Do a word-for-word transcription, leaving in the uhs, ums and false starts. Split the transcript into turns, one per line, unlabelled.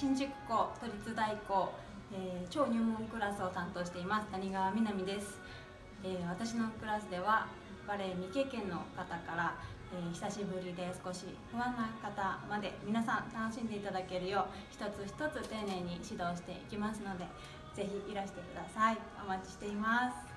新宿校都立大校、えー、超入門クラスを担当しています谷川みなみです。えー、私のクラスではバレエ未経験の方から、えー、久しぶりで少し不安な方まで皆さん楽しんでいただけるよう一つ一つ丁寧に指導していきますので、ぜひいらしてください。お待ちしています。